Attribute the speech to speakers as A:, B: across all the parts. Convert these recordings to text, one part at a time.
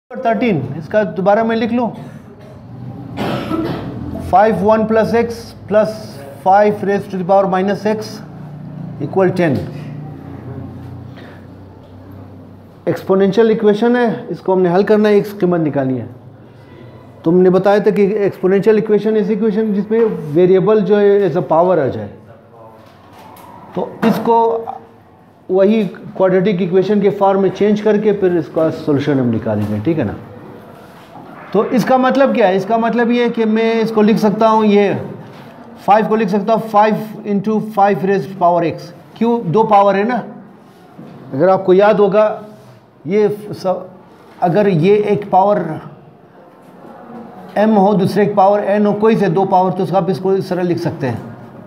A: 13, इसका दोबारा मैं लिख लूँ 5 1 plus x plus 5 raise to the power minus x equal 10। Exponential equation है, इसको हमने हल करना है, एक कीमत निकालनी है। तुमने बताया था कि एक्सपोनेंशियल इक्वेशन ऐसी इक्वेशन जिसमें वेरिएबल जो है एज अ पावर आ जाए, तो इसको वही क्वाड्रेटिक इक्वेशन के फॉर्म में चेंज करके फिर इसका सॉल्यूशन हम निकालेंगे, ठीक है ना। तो इसका मतलब क्या है? इसका मतलब ये है कि मैं इसको लिख सकता हूँ, ये 5 को लिख सकता हूँ 5 इंटू 5 रेज पावर एक्स। क्यों? 2 पावर है ना। अगर आपको याद होगा ये अगर ये एक पावर m हो, दूसरे एक पावर n हो, कोई से 2 पावर, तो आप इसको इस तरह लिख सकते हैं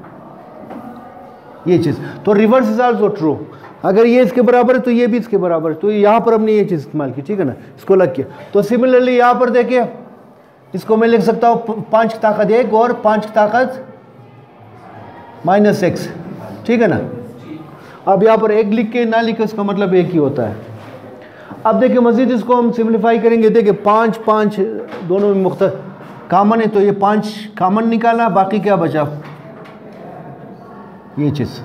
A: ये चीज़। तो रिवर्स इज आल्सो ट्रू, अगर ये इसके बराबर है तो ये भी इसके बराबर है। तो यहाँ पर हमने ये चीज़ इस्तेमाल की, ठीक है ना, इसको लग किया। तो सिमिलरली यहाँ पर देखिए, इसको मैं लिख सकता हूँ 5 की ताकत 1 और 5 की ताकत माइनस एक्स, ठीक है ना। अब यहाँ पर एक लिख के ना लिखे उसका मतलब एक ही होता है। अब देखिए मज़ीद इसको हम सिम्प्लीफाई करेंगे। देखिए 5 5 दोनों में मुख्तलिफ कामन है, तो ये 5 कामन निकाला, बाकी क्या बचा? ये चीज़,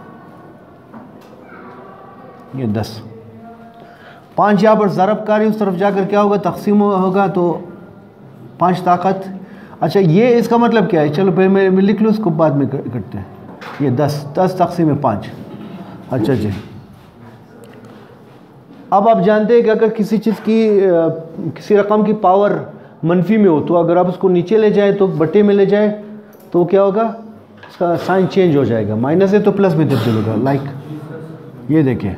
A: ये 10। 5 यहाँ पर ज़रबकारी, उस तरफ जाकर क्या होगा? तकसीम होगा, तो 5 ताकत। अच्छा, ये इसका मतलब क्या है? चलो पहले मैं लिख लूँ, उसको बाद में करते हैं। ये 10 तकसीम में 5। अच्छा जी, अब आप जानते हैं कि अगर किसी चीज़ की किसी रकम की पावर मनफी में हो, तो अगर आप उसको नीचे ले जाए तो बट्टे में ले जाए तो क्या होगा? इसका साइन चेंज हो जाएगा, माइनस है तो प्लस में तब्दील होगा। लाइक ये देखिए,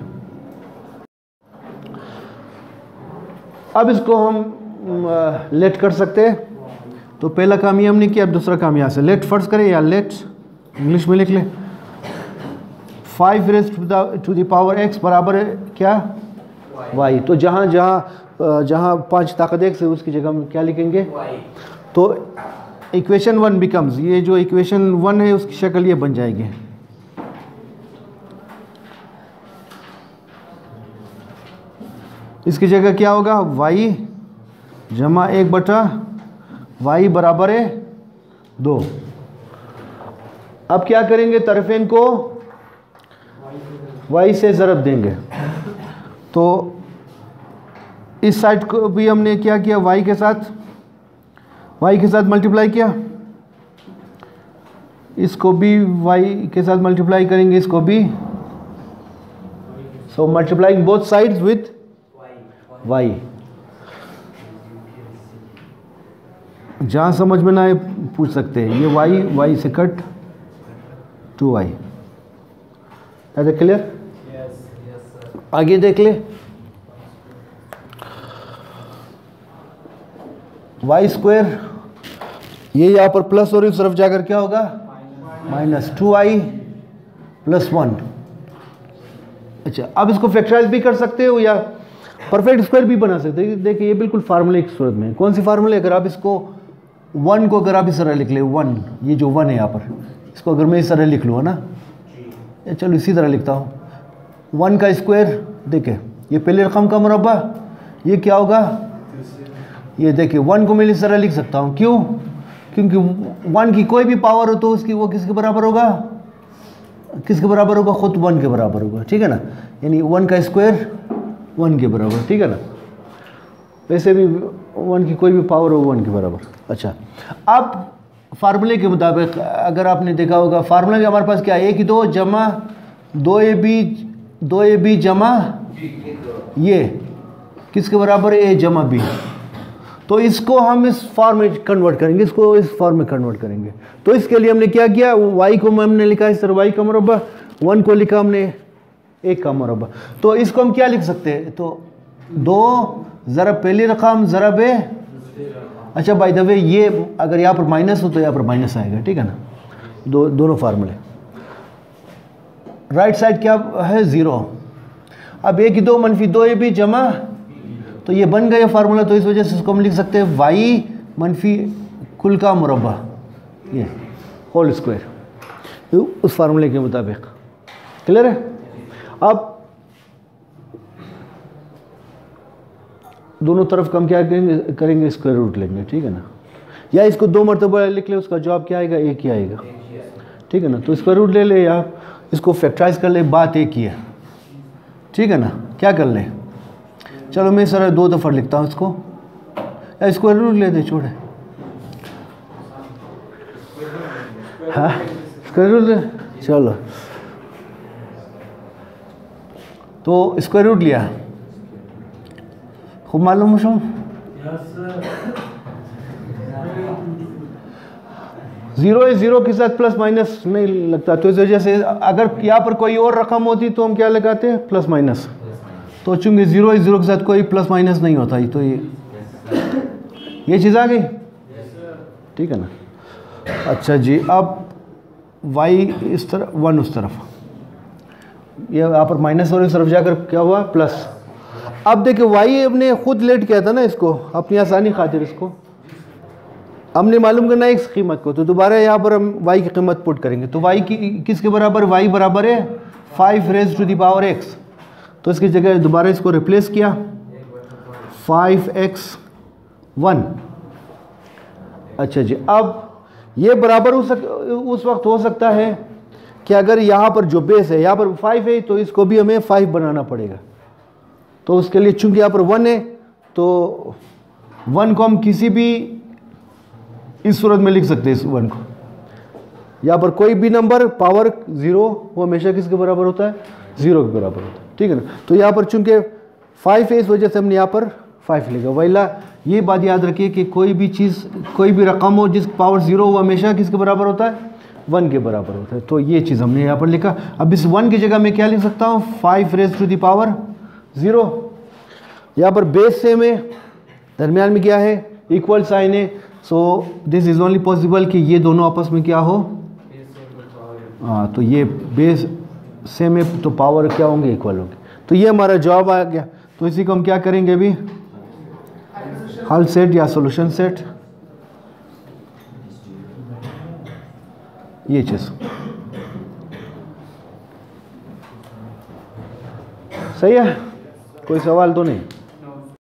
A: अब इसको हम लेट कर सकते हैं। तो पहला काम ये हमने किया, अब दूसरा काम यहाँ से लेट फर्स्ट करें, या लेट इंग्लिश में लिख लें। 5 raise to the power x बराबर है क्या? वाई। तो जहाँ 5 ताकत एक्स है उसकी जगह हम क्या लिखेंगे? तो इक्वेशन 1 बिकम्स, ये जो इक्वेशन 1 है उसकी शक्ल ये बन जाएगी। इसकी जगह क्या होगा? y जमा 1 बटा y बराबर है 2। अब क्या करेंगे? तरफेन को y से ज़रब देंगे। तो इस साइड को भी हमने क्या किया? y के साथ मल्टीप्लाई किया, इसको भी y के साथ मल्टीप्लाई करेंगे, इसको भी। So multiplying both sides with y। जहाँ समझ में ना आए पूछ सकते हैं। ये y से कट 2y। है क्लियर? आगे देख ले, वाई स्क्वायर, ये यहाँ पर प्लस और इस तरफ जाकर क्या होगा? Minus 2i plus 1। अच्छा, अब इसको फैक्टराइज भी कर सकते हो या परफेक्ट स्क्वायर भी बना सकते हो। देखिए ये बिल्कुल फार्मूले की सूरत में। कौन सी फार्मूले? अगर आप इसको 1 को अगर आप इस तरह लिख ले, 1, ये जो 1 है यहाँ पर, इसको अगर मैं इस तरह लिख लूँ, है ना, चलो इसी तरह लिखता हूँ। 1 का स्क्वायर, देखिए ये पहले रकम का मुरब्बा, ये क्या होगा? ये देखिए 1 को मैं इस तरह लिख सकता हूँ। क्यों? क्योंकि 1 की कोई भी पावर हो तो उसकी वो किसके बराबर होगा? किसके बराबर होगा? खुद 1 के बराबर होगा, ठीक है ना। यानी 1 का स्क्वायर 1 के बराबर, ठीक है ना। वैसे भी 1 की कोई भी पावर हो 1 के बराबर। अच्छा, अब फार्मूले के मुताबिक अगर आपने देखा होगा, फार्मूले में हमारे पास क्या है? 1 2 जमा 2ab जमा ये किसके बराबर है? a जमा b। तो इसको हम इस फॉर्म में कन्वर्ट करेंगे, इसको इस फॉर्म में कन्वर्ट करेंगे। तो इसके लिए हमने क्या किया? y को हमने लिखा इस तरह y का मुरब्बा, 1 को लिखा हमने 1 का मुरब्बा। तो इसको हम क्या लिख सकते हैं? तो 2 ज़रब पहली रकम ज़रब है। अच्छा बाय द वे, ये अगर यहाँ पर माइनस हो तो यहाँ पर माइनस आएगा, ठीक है ना। दोनों फार्मूले। राइट साइड क्या है? 0। अब 1 2 मनफी 2ab जमा, तो ये बन गया फार्मूला। तो इस वजह से इसको हम लिख सकते हैं y मनफी कुल का मुरब्बा, ये होल स्क्वायर, उस फार्मूले के मुताबिक। क्लियर है? अब दोनों तरफ कम क्या करेंगे स्क्वायर रूट लेंगे, ठीक है ना, या इसको 2 मरतबा लिख ले, उसका जवाब क्या आएगा, एक ही आएगा, ठीक है ना। तो स्क्वायर रूट ले ले या इसको फैक्टराइज कर ले, बात एक ही है, ठीक है ना। क्या कर ले, चलो मैं सर 2 दफ़ा लिखता हूँ इसको, या स्क्वायर रूट ले दे, छोड़े, हाँ स्क्वायर रूट ले, चलो तो स्क्वायर रूट लिया, खूब मालूम मुझे, ज़ीरो है, ज़ीरो के साथ प्लस माइनस नहीं लगता, तो इस वजह से अगर यहाँ पर कोई और रकम होती तो हम क्या लगाते हैं, प्लस माइनस। तो चूंकि ज़ीरो है, ज़ीरो के साथ कोई प्लस माइनस नहीं होता, तो ये चीज़ आ गई, ठीक है ना। अच्छा जी, अब y इस तरफ 1 उस तरफ, ये यहाँ पर माइनस और इस तरफ जाकर क्या हुआ, प्लस। अब देखिए y हमने खुद लेट किया था ना, इसको अपनी आसानी खातिर इसको हमने मालूम करना है इस कीमत को, तो दोबारा यहाँ पर हम y की कीमत पुट करेंगे। तो y की किसके बराबर, y बराबर है 5 raise to the power x, तो इसकी जगह दोबारा इसको रिप्लेस किया 5x1। अच्छा जी, अब ये बराबर उस वक्त हो सकता है कि अगर यहाँ पर जो बेस है यहाँ पर 5 है, तो इसको भी हमें 5 बनाना पड़ेगा। तो उसके लिए चूंकि यहाँ पर 1 है, तो 1 को हम किसी भी इस सूरत में लिख सकते हैं, इस 1 को, यहाँ पर कोई भी नंबर पावर 0 वो हमेशा किसके बराबर होता है, 0 के बराबर होता है, ठीक है ना। तो यहाँ पर चूंकि 5 है, इस वजह से हमने यहाँ पर 5 लिखा। वैला ये बात याद रखिए कि कोई भी चीज़, कोई भी रकम हो जिस पावर 0 वो हमेशा किसके बराबर होता है, 1 के बराबर होता है। तो ये चीज़ हमने यहाँ पर लिखा। अब इस 1 की जगह मैं क्या लिख सकता हूँ, 5 रेज़ टू द पावर 0। यहाँ पर बेस सेम है, दरमियान में क्या है, इक्वल साइन है, so this is only possible कि ये दोनों आपस में क्या हो, हाँ, तो ये बेस सेम है तो पावर क्या होंगे, इक्वल होंगे। तो ये हमारा जवाब आ गया। तो इसी को हम क्या करेंगे अभी, हल सेट या सॉल्यूशन सेट, ये चीज़ सही है, कोई सवाल तो नहीं।